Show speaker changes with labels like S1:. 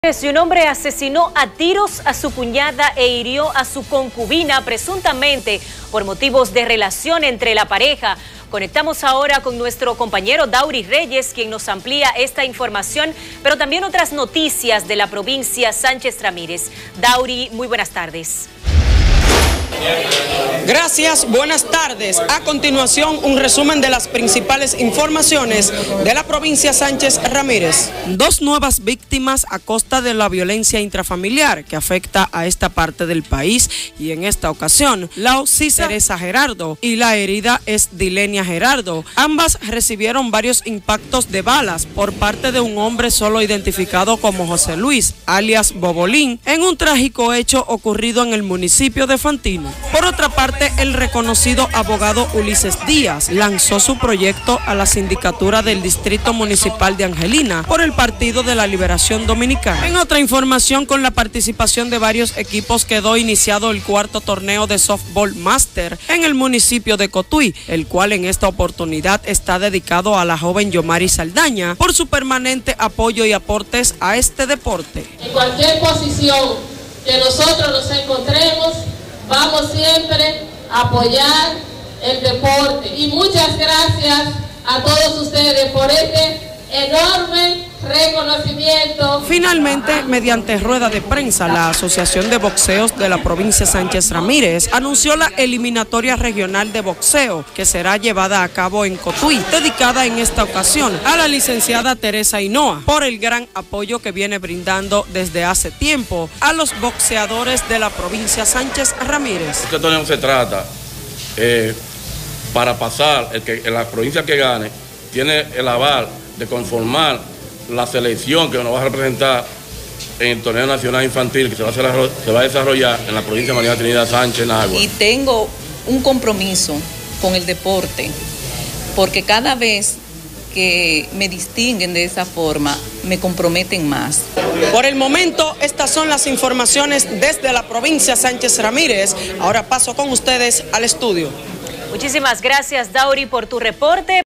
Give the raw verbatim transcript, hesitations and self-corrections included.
S1: Un hombre asesinó a tiros a su cuñada e hirió a su concubina, presuntamente por motivos de relación entre la pareja. Conectamos ahora con nuestro compañero Daury Reyes, quien nos amplía esta información, pero también otras noticias de la provincia Sánchez Ramírez. Daury, muy buenas tardes.
S2: Gracias, buenas tardes. A continuación, un resumen de las principales informaciones de la provincia Sánchez Ramírez. Dos nuevas víctimas a costa de la violencia intrafamiliar que afecta a esta parte del país, y en esta ocasión, la ocisa Teresa Gerardo y la herida es Dilenia Gerardo. Ambas recibieron varios impactos de balas por parte de un hombre solo identificado como José Luis, alias Bobolín, en un trágico hecho ocurrido en el municipio de Fantino. Por otra parte, el reconocido abogado Ulises Díaz lanzó su proyecto a la sindicatura del Distrito Municipal de Angelina por el Partido de la Liberación Dominicana. En otra información, con la participación de varios equipos, quedó iniciado el cuarto torneo de softball master en el municipio de Cotuí, el cual en esta oportunidad está dedicado a la joven Yomari Saldaña por su permanente apoyo y aportes a este deporte.
S3: En cualquier posición que nosotros nos encontremos, vamos siempre a apoyar el deporte. Y muchas gracias a todos ustedes por este enorme reconocimiento.
S2: Finalmente, mediante rueda de prensa, la Asociación de Boxeos de la provincia Sánchez Ramírez anunció la eliminatoria regional de boxeo que será llevada a cabo en Cotuí, dedicada en esta ocasión a la licenciada Teresa Hinoa por el gran apoyo que viene brindando desde hace tiempo a los boxeadores de la provincia Sánchez Ramírez.
S4: Este torneo se trata eh, para pasar, el que en la provincia que gane tiene el aval de conformar la selección que nos va a representar en el torneo nacional infantil que se va a, hacer, se va a desarrollar en la provincia de María Trinidad Sánchez, Nagua.
S5: Y tengo un compromiso con el deporte, porque cada vez que me distinguen de esa forma, me comprometen más.
S2: Por el momento, estas son las informaciones desde la provincia Sánchez Ramírez. Ahora paso con ustedes al estudio.
S1: Muchísimas gracias, Daury, por tu reporte.